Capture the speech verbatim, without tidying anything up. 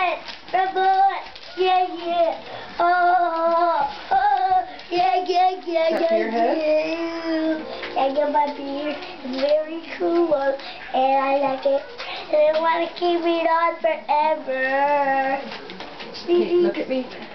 Robot! Yeah, yeah. Oh, oh, yeah, yeah, yeah, Is that for your yeah, head? yeah. I got my beard. It's very cool, and I like it. And I want to keep it on forever. Hey, look at me.